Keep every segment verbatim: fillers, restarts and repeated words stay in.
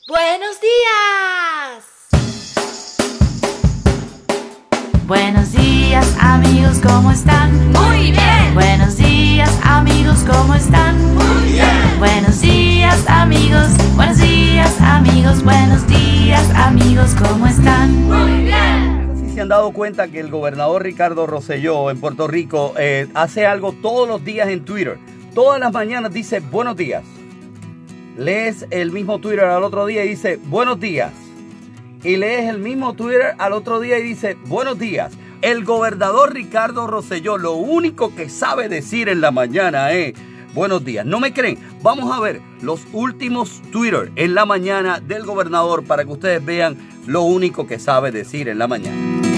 ¡Buenos días! Buenos días, amigos, ¿cómo están? ¡Muy bien! Buenos días, amigos, ¿cómo están? ¡Muy bien! Buenos días, amigos. Buenos días, amigos. Buenos días, amigos, ¿cómo están? ¡Muy bien! Si se han dado cuenta que el gobernador Ricardo Rosselló en Puerto Rico eh, hace algo todos los días en Twitter. Todas las mañanas dice buenos días. Lees el mismo Twitter al otro día y dice buenos días. Y lees el mismo Twitter al otro día y dice buenos días. El gobernador Ricardo Rosselló lo único que sabe decir en la mañana es buenos días. ¿No me creen? Vamos a ver los últimos Twitter en la mañana del gobernador para que ustedes vean lo único que sabe decir en la mañana.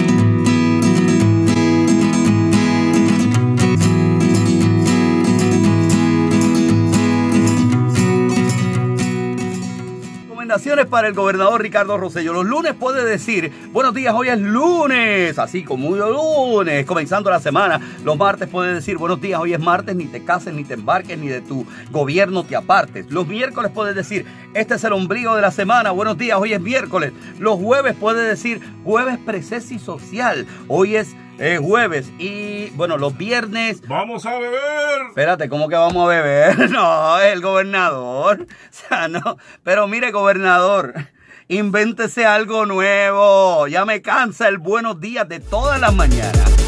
Recomendaciones para el gobernador Ricardo Rosselló. Los lunes puede decir buenos días, hoy es lunes, así como muy lunes, comenzando la semana. Los martes puede decir buenos días, hoy es martes, ni te cases, ni te embarques, ni de tu gobierno te apartes. Los miércoles puede decir este es el ombligo de la semana, buenos días, hoy es miércoles. Los jueves puede decir jueves presencia y social, hoy es eh, jueves. Y bueno, los viernes ¡vamos a beber! Espérate, ¿cómo que vamos a beber? No, es el gobernador. O sea, no. Pero mire, gobernador, invéntese algo nuevo. Ya me cansa el buenos días de todas las mañanas.